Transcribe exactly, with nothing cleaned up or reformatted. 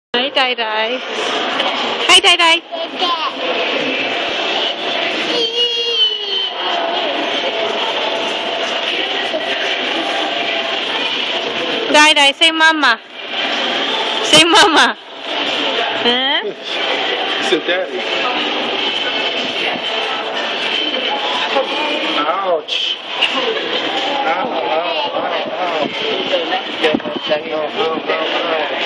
Hi, Dai Dai. Hi, Dai Dai. Dai Dai, say mama. Say mama. Huh? He said daddy. Ouch. Ow, ow, ow, ow. Ow, ow, ow, ow.